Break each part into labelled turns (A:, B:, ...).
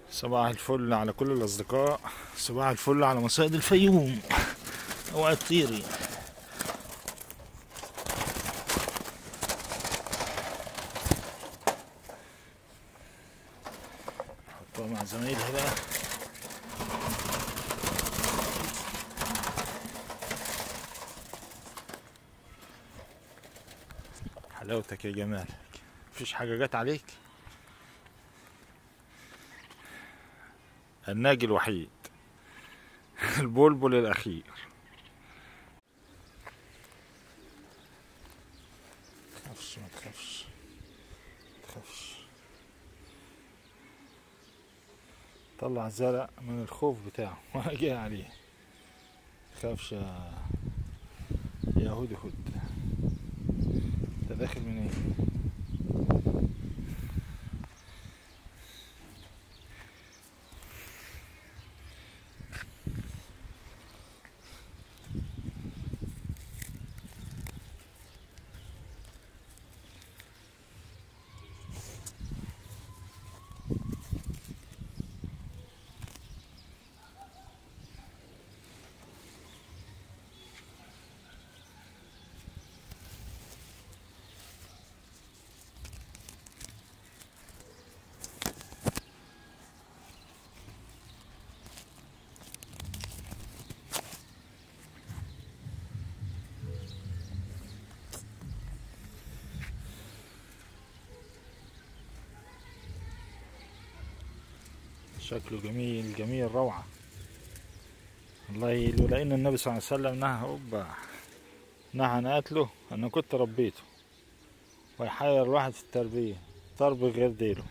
A: صباح الفل على كل الأصدقاء، صباح الفل على مصائد الفيوم. اوعى تطيري. حطها مع زمايلها بقى. حلاوتك يا جمالك، مفيش حاجة جت عليك. الناجي الوحيد البلبل الأخير. متخافش متخافش متخافش. طلع زرق من الخوف بتاعه وانا جاي عليه. متخافش يا هدهد. انت داخل منين؟ شكله جميل جميل روعة والله. لولا ان النبي صلى الله عليه وسلم نهى عن قتله انا كنت ربيته. ويحير الواحد في التربية ضرب غير ديله.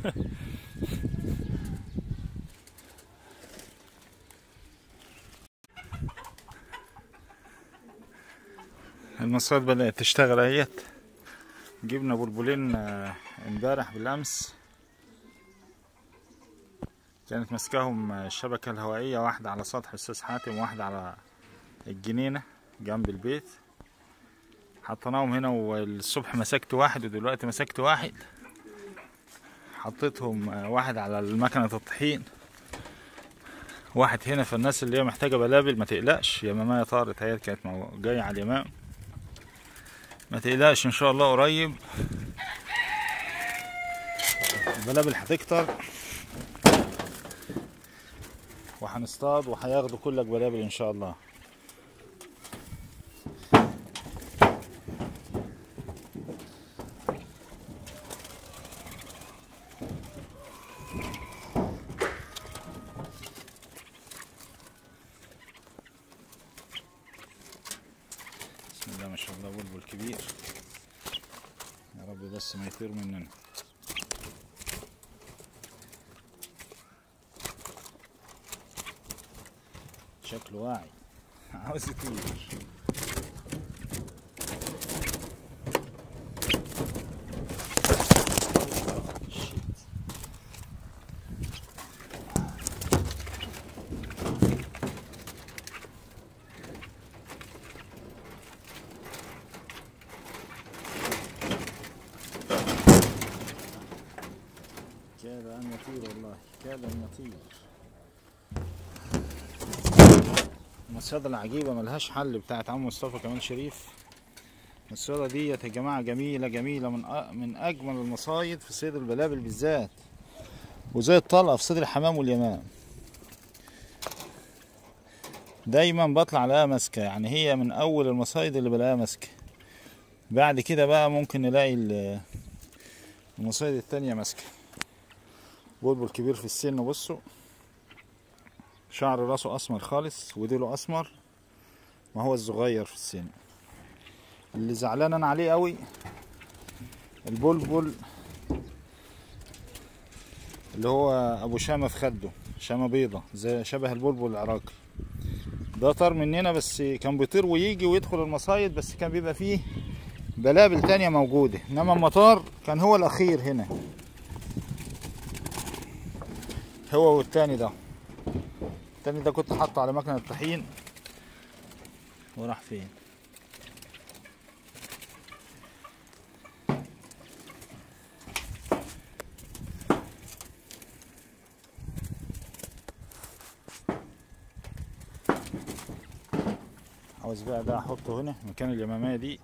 A: المصاد بدأت تشتغل اهيت. جبنا بلبلين امبارح بالامس، كانت ماسكاهم الشبكة الهوائية، واحدة على سطح الأستاذ حاتم وواحدة على الجنينة جنب البيت. حطيناهم هنا، والصبح مسكت واحد ودلوقتي مسكت واحد. حطيتهم واحد على المكنة الطحين، واحد هنا. في الناس اللي هي محتاجة بلابل ما تقلقش، يا ماما يا طارت هي كانت جاية على اليمام، ما تقلقش ان شاء الله قريب البلابل هتكتر وهنصطاد وهياخدوا كلك بلابل ان شاء الله. بسم الله ما شاء الله، بلبل كبير. يا رب بس ما يطير مننا. شكله واعي عاوز يطير. كاد أن يطير والله، كاد أن يطير. المصيدة العجيبة ملهاش حل بتاعت عم مصطفى كمال شريف. المصيدة ديت يا جماعة جميلة جميلة، من أجمل المصايد في صيد البلابل بالذات، وزي الطلقة في صيد الحمام واليمام. دايما بطلع الاقيها ماسكة، يعني هي من أول المصايد اللي بلاقيها ماسكة. بعد كده بقى ممكن نلاقي المصايد التانية ماسكة. بلبل كبير في السن، بصوا شعر راسه اسمر خالص وديله اسمر، ما هو الصغير في السن. اللي زعلان انا عليه قوي البلبل اللي هو ابو شامة في خده، شامة بيضة زي شبه البلبل العراقي. ده طار مننا، بس كان بيطير ويجي ويدخل المصايد، بس كان بيبقى فيه بلابل تانية موجودة، انما المطار كان هو الاخير هنا، هو والتاني ده. التاني ده كنت حاطه على مكنة الطحين وراح فين؟ عاوز بقى ده احطه هنا مكان اليمامية دي،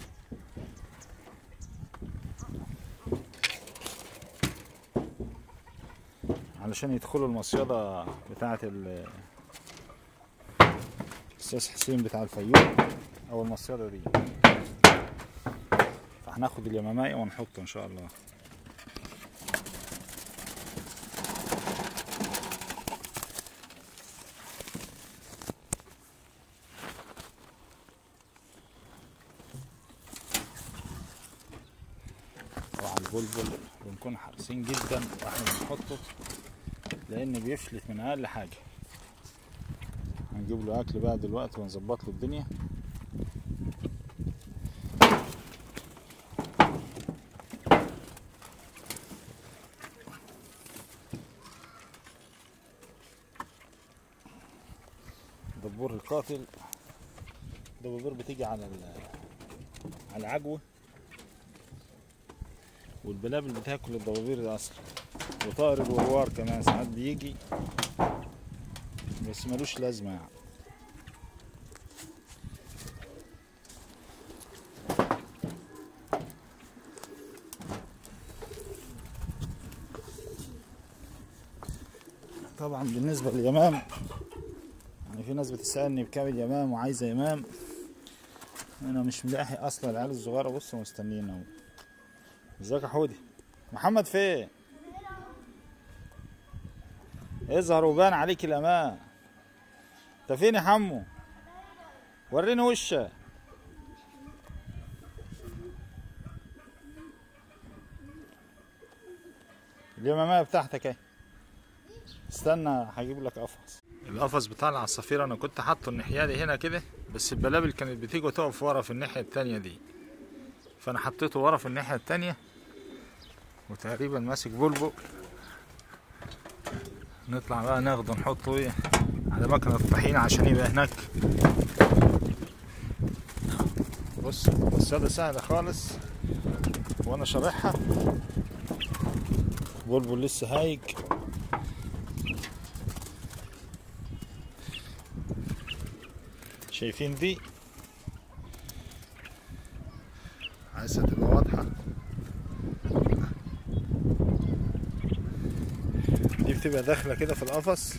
A: علشان يدخلوا المصيدة بتاعة الأستاذ حسين بتاع الفيوم أو المصيدة دي. فهناخد اليمامية ونحطه إن شاء الله. طبعا البلبل بنكون حريصين جدا واحنا بنحطه، لأن بيفلت من أقل حاجة. هنجيب له أكل بقى دلوقتي ونظبط له الدنيا. دبور القاتل، دبور بتيجي على العجوة، والبلابل بتاكل الدبابير ده اصلا، وطائر الوروار كمان ساعات بيجي بس ملوش لازمة يعني. طبعا بالنسبة لليمام، يعني في ناس بتسألني بكام اليمام وعايزة يمام، انا مش ملاحق اصلا. العيال الصغيرة بصوا مستنيين اهو. ازيك يا حودي؟ محمد فين؟ اظهر وبان عليك الامان. انت فين يا حمو؟ وريني وشك. اليمامية بتاعتك اهي. استنى هجيب لك قفص. القفص بتاع العصافير انا كنت حاطه الناحيه دي هنا كده، بس البلابل كانت بتيجي وتقف ورا في الناحيه التانيه دي، فانا حطيته ورا في الناحيه التانيه، وتقريبا ماسك بلبل. نطلع بقى ناخده نحطه ايه على مكنه الطحينه عشان يبقى هناك. بص الصيادة سهله خالص وانا شارحها. بلبل لسه هايج. شايفين دي؟ عايزة تبقى واضحة. دي بتبقى داخلة كده في القفص،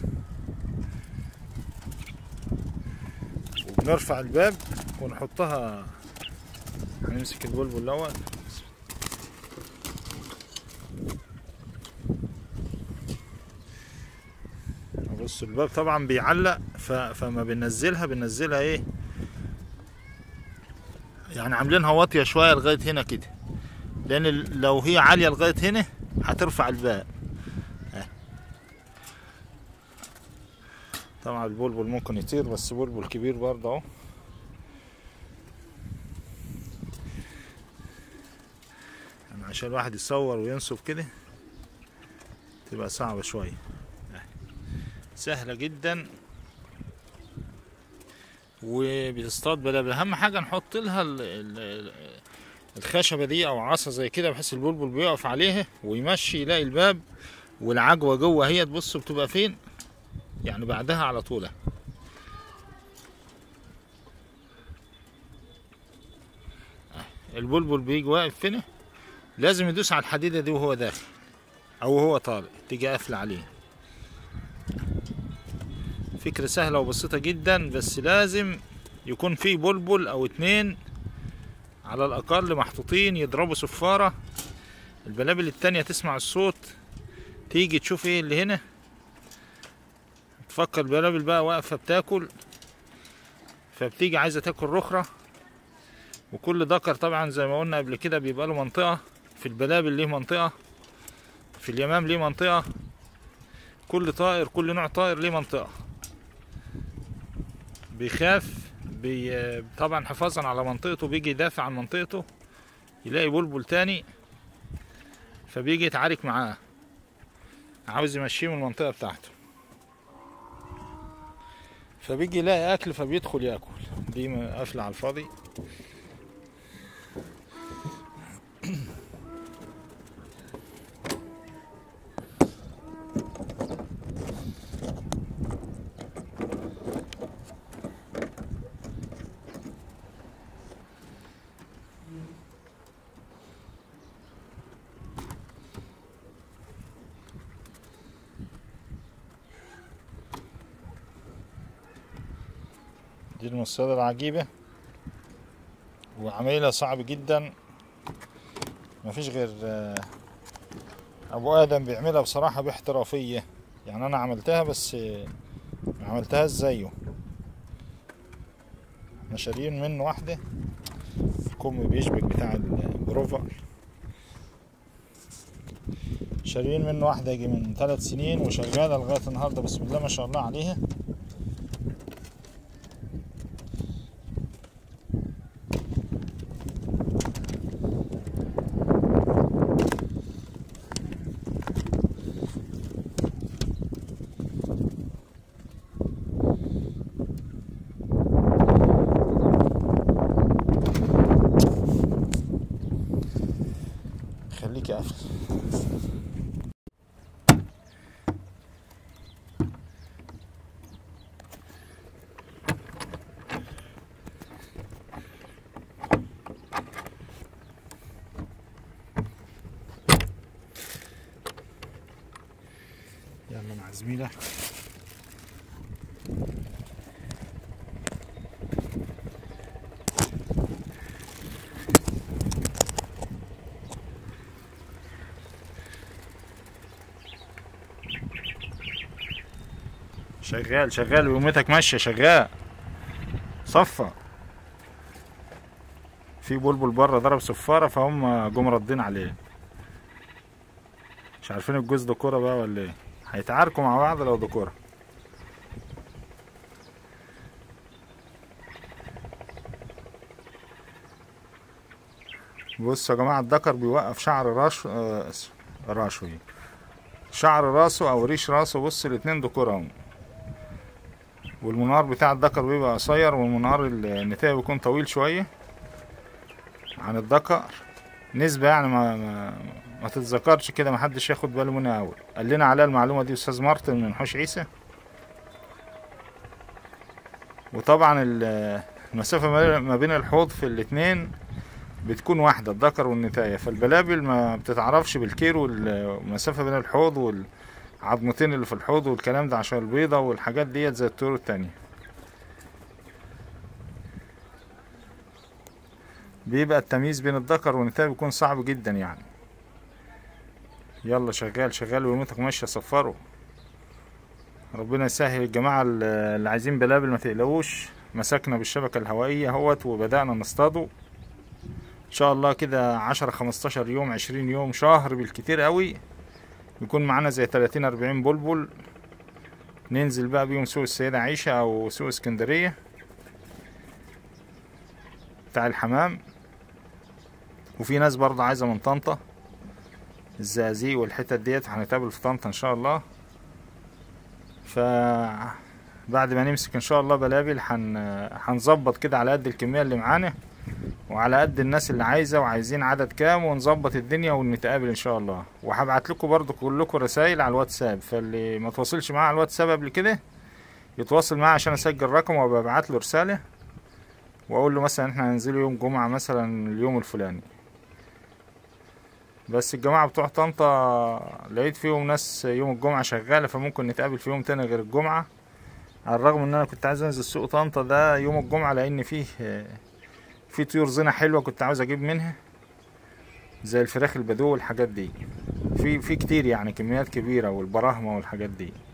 A: وبنرفع الباب ونحطها. هنمسك البلبل الأول. بص الباب طبعا بيعلق، فما بننزلها ايه يعني، عاملينها واطيه شويه لغايه هنا كده، لان لو هي عاليه لغايه هنا هترفع الباب. طبعا البلبل ممكن يطير، بس بلبل كبير برضه اهو. يعني عشان الواحد يصور وينصب كده تبقى صعبه شويه. سهله جدا وبتصطاد بلابل. اهم حاجه نحط لها الخشبه دي او عصا زي كده، بحيث البلبل بيقف عليها ويمشي يلاقي الباب والعجوه جوه. هي تبص بتبقى فين يعني، بعدها على طول. البلبل بيجي واقف هنا، لازم يدوس على الحديده دي وهو داخل او وهو طالع، تيجي قافله عليه. فكرة سهلة وبسيطة جدا، بس لازم يكون في بلبل او اتنين على الاقل محطوطين يضربوا صفارة. البلابل التانية تسمع الصوت، تيجي تشوف ايه اللي هنا، تفكر البلابل بقى واقفة بتاكل، فبتيجي عايزة تاكل رخرة. وكل ذكر طبعا زي ما قلنا قبل كده بيبقى له منطقة. في البلابل ليه منطقة، في اليمام ليه منطقة، كل طائر كل نوع طائر ليه منطقة. بيخاف طبعا حفاظا على منطقته، بيجي يدافع عن منطقته، يلاقي بلبل تاني فبيجي يتعارك معاه، عاوز يمشيه من المنطقة بتاعته، فبيجي يلاقي اكل فبيدخل ياكل. دي قافلة على الفاضي. دي المصيدة العجيبة، وعملها صعب جدا، مفيش غير ابو ادم بيعملها بصراحة باحترافية. يعني انا عملتها بس ما عملتهاش زيه. احنا شاريين منه واحدة الكم بيشبك بتاع البروفر، شاريين منه واحدة يجي من 3 سنين وشغالة لغاية النهاردة، بسم الله ما شاء الله عليها. خليك قافل. يلا مع زميلك. شغال شغال ويومتك ماشية شغال. صفى في بلبل بره ضرب صفارة فهم جم ردين عليه. مش عارفين الجوز ده كورة بقى ولا ايه؟ هيتعاركوا مع بعض لو ده كورة. بصوا يا جماعة، الدكر بيوقف شعر راسه شعر راسه او ريش راسه. بص الاتنين ده كورة اهو، والمنار بتاع الدكر بيبقى قصير والمنار النتاية بيكون طويل شوية عن الدكر نسبة، يعني ما تتذكرش كده، محدش ياخد باله منها اول. قال لنا عليها المعلومة دي استاذ مارتن من حوش عيسى. وطبعا المسافة ما بين الحوض في الاتنين بتكون واحدة، الدكر والنتاية، فالبلابل ما بتتعرفش بالكيلو المسافة بين الحوض والعظمتين اللي في الحوض والكلام ده، عشان البيضة والحاجات ديت زي الطيور التانية. بيبقى التمييز بين الدكر والنتاية بيكون صعب جدا يعني. يلا شغال شغال ويومتك ماشية. صفروا، ربنا يسهل. الجماعة اللي عايزين بلابل ما تقلقوش، مسكنا بالشبكة الهوائية اهوت وبدأنا نصطاده ان شاء الله كده 10 15 يوم 20 يوم شهر بالكتير قوي يكون معانا زي 30 40 بلبل. ننزل بقى بيهم سوق السيدة عيشة او سوق اسكندرية بتاع الحمام. وفي ناس برضه عايزة من طنطا الزقازيق والحتت ديت، هنتقابل في طنطا ان شاء الله. فبعد ما نمسك ان شاء الله بلابل هنظبط كده على قد الكمية اللي معانا وعلى قد الناس اللي عايزة وعايزين عدد كام، ونظبط الدنيا ونتقابل ان شاء الله. وهبعت لكم برضو كلكم رسائل على الواتساب، فاللي ما تواصلش معايا على الواتساب قبل كده يتواصل معايا عشان اسجل رقم وابعت له رسالة واقول له مثلا احنا هننزل يوم جمعة مثلا اليوم الفلاني. بس الجماعة بتوع طنطا لقيت فيهم ناس يوم الجمعة شغالة، فممكن نتقابل في يوم تاني غير الجمعة، على الرغم ان انا كنت عايز انزل سوق طنطا ده يوم الجمعة لان فيه في طيور زينة حلوة كنت عاوز اجيب منها زي الفراخ البدو والحاجات دي، في كتير يعني كميات كبيرة والبراهمة والحاجات دي.